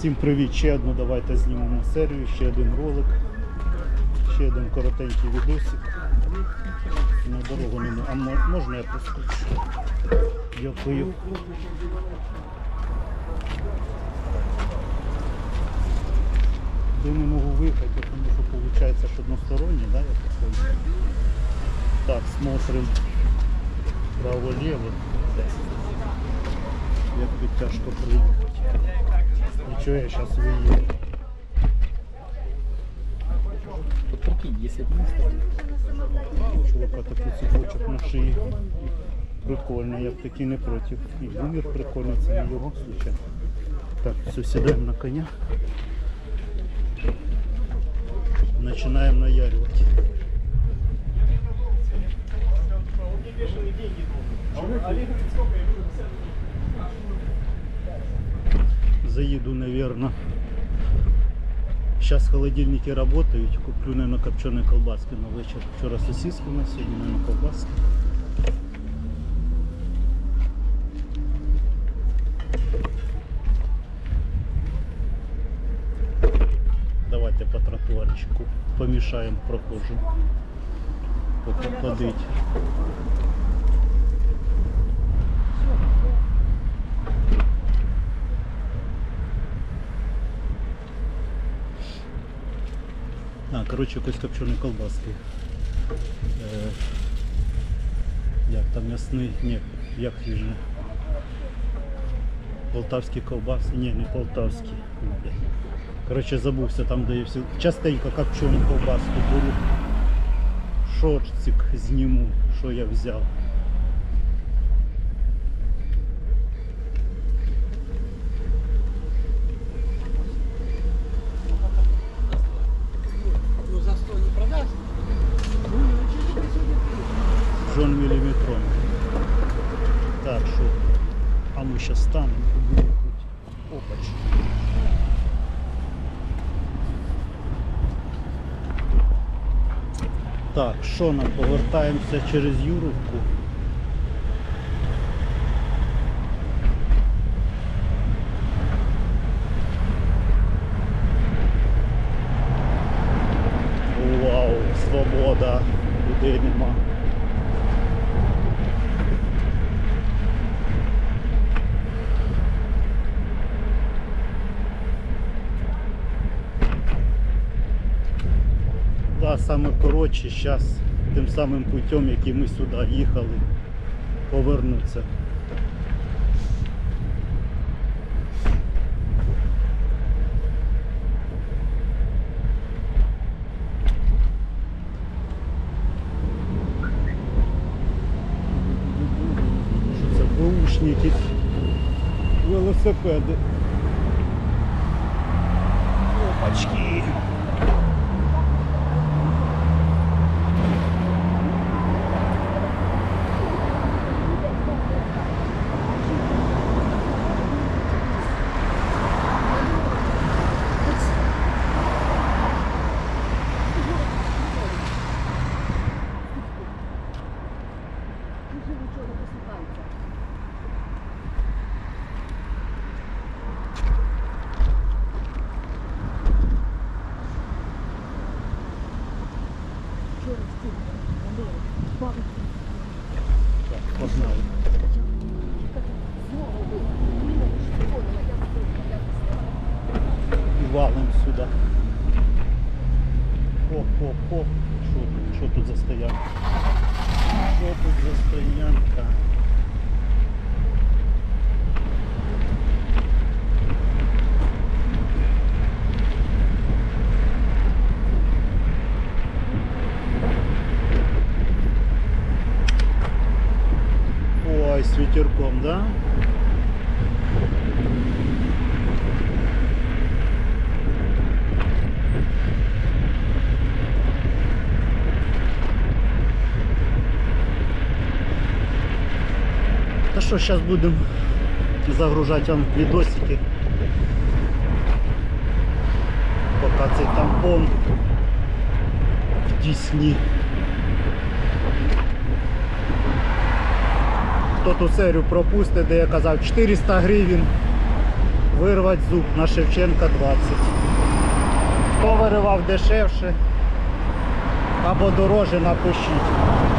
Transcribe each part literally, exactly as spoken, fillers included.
Всім привіт! Ще одну давайте знімемо серію, ще один ролик, ще один коротенький відосик. На дорогу не можу. А можна я проскочу? Дякую. Де не можу виїхати, тому що виходить, що односторонній, да, я такой. Так, смотрим право-лево. Як тут тяжко приїхати. Ничего, я сейчас выеду. Вот прикинь, если бы мы У чувака такой цепочек на шиї. Прикольно, я б такий не проти. І вимір прикольно, це не його случай. Так, все, сідаємо на коня. Начинаем наяривать. Заеду, наверное. Сейчас холодильники работают. Куплю, наверное, копченые колбаски на вечер. Вчера сосиски у нас, сегодня, наверное, колбаски. Давайте по тротуарчику помешаем прохожим походить. А, коротше, якось копченої колбаски. Е, як там м'ясний, ні, як хижне. Полтавські колбаси, ні, не полтавські. Коротше, забувся там, де я всі. Частенько копчену колбаску беру. Шортик зніму, що я взяв. Жон миллиметрон. Так, что? А мы сейчас станем. Опач. Так, що нам? Повертаємося через Юровку. Вау, свобода. Людей нема. Да, саме коротше, зараз тим самим путем, яким ми сюди їхали, повернуться. Що це, бушники, велосипеди. Опачки. Так, погнали. І валим сюди. Хоп-хоп-хоп. Що тут? Що тут за стоянка? Що тут за стоянка? Ой, с ветерком, да? Та що, зараз будемо загружати вам відосики. Поки цей тампон в Дісні. Хто ту серію пропустить, де я казав чотириста гривень вирвати зуб на Шевченка двадцять. Хто виривав дешевше або дороже, напишіть.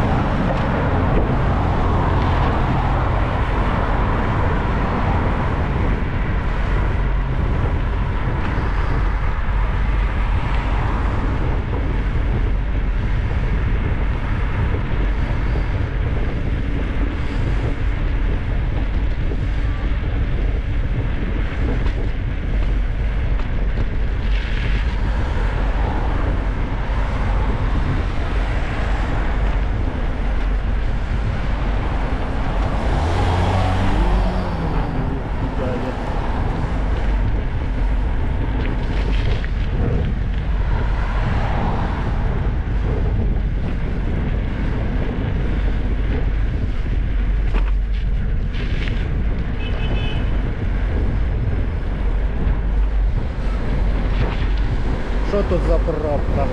Що тут за пробка?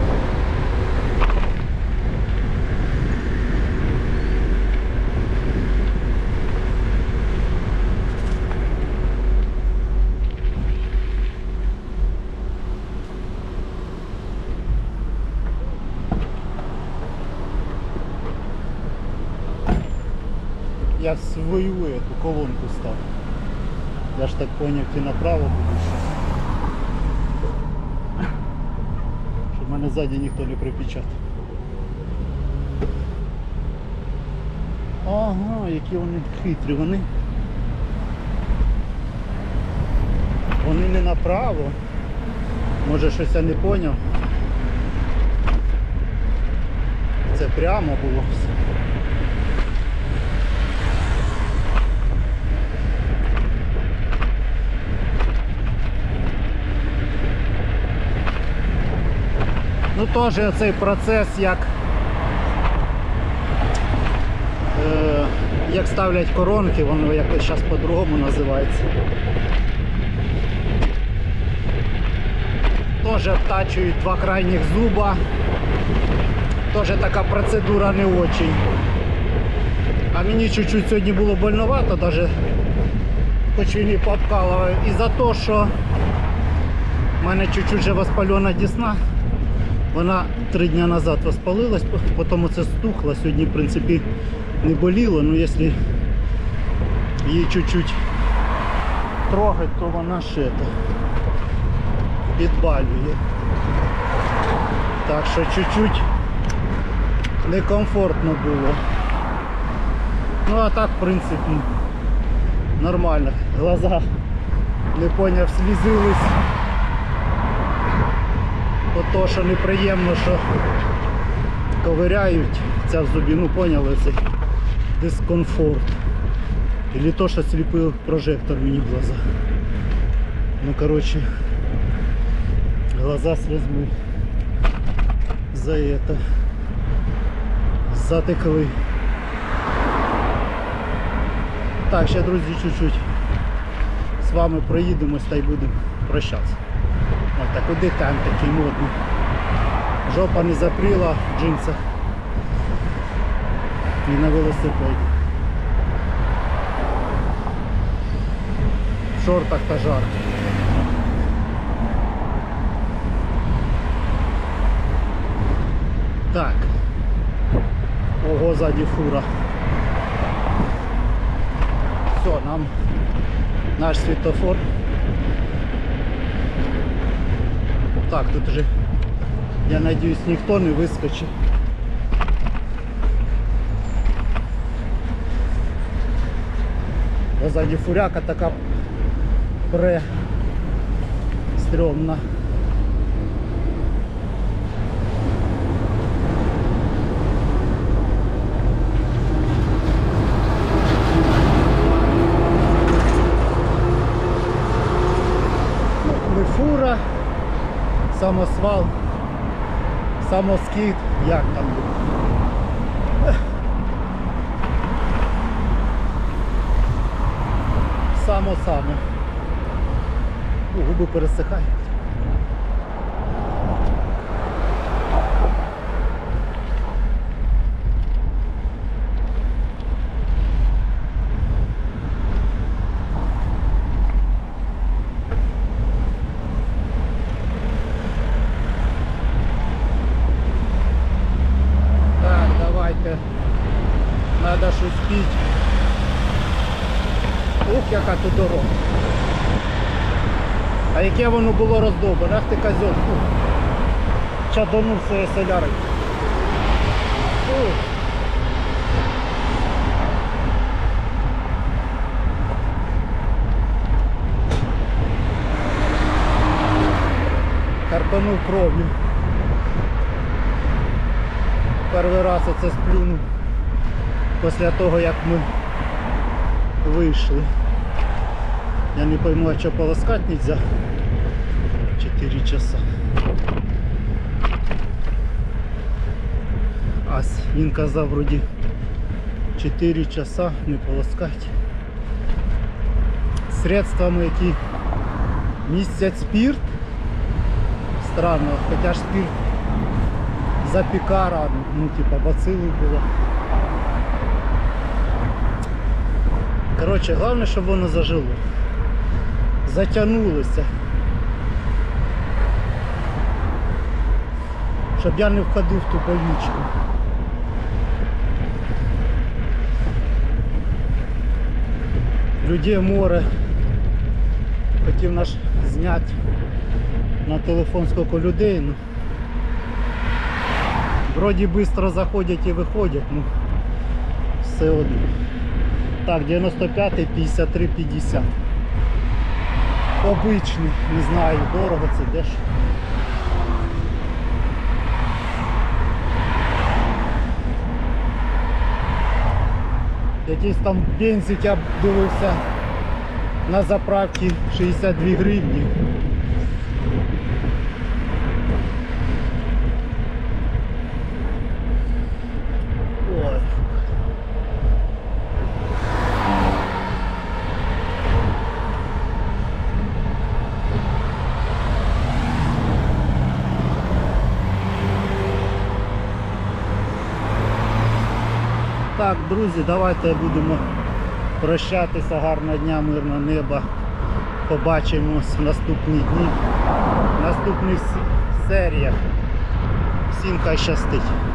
Я свою эту колонку став. Я ж так поняв, ти направо будеш. Щоб мене ззаді ніхто не припечатав. Ага, які вони хитрі. Вони Вони не направо. Може щось я не поняв. Це прямо було все. Ну теж цей процес, як е, як ставлять коронки, воно якось зараз по-другому називається. Теж обтачують два крайніх зуба. Теж така процедура не очень. А мені чуть-чуть сьогодні було больновато, навіть хоч він і пообкалував. І за те, що в мене чуть-чуть вже воспалена десна. Вона три дні назад воспалилась, потім це стухло. Сьогодні, в принципі, не боліло, але якщо її чуть-чуть трогати, то вона ще то підбалює. Так що чуть-чуть некомфортно було. Ну а так, в принципі, нормально. Глаза, не поняв, слізились. Ото, що неприємно, що ковиряють ця в зубі, ну поняли цей дискомфорт. Или то, що сліпив прожектор мені в глаза. Ну короче, глаза слезьми за это затекли. Так, ще, друзі, чуть-чуть з вами проїдемось та й будемо прощатися. Ось так, куди там такий модний. Жопа не запріла в джинсах і на велосипеді. В шортах та жарко. Так. Ого, ззаді фура. Все, нам наш світофор. Так, тут вже, я надіюсь, ніхто не вискочить. А ззаді фуряка така пре стрьомна. Не фура, самосвал, самоскид, як там буде. Само-само. Губи пересихають. Ух, яка тут дорога. А яке воно було роздобане, ах ти козьол. Ух. Чадонув своє соляри. Ух. Карпанув кров'ю. Перший раз оце сплюнув після того, як ми вийшли. Я не пойму, а що полоскати нельзя. чотири часа. А він казав, вроді чотири часа не полоскати. Средствами, які містять спирт. Странно, хоча ж спирт запікара, ну типа бацили було. Коротше, головне, щоб воно зажило. Затягнулося. Щоб я не входив в ту больничку. Людей море. Хотів наш зняти на телефон скільки людей, ну вроді швидко заходять і виходять, ну все одно. Так, дев'яносто п'ятий, п'ятдесят три п'ятдесят. Обичний, не знаю, дорого це дешево. Якийсь там бензик я дивився на заправці шістдесят дві гривні. Ой. Так, друзі, давайте будемо прощатися. Гарного дня, мирного неба. Побачимось в наступні дні, в наступних серіях. Всім хай щастить.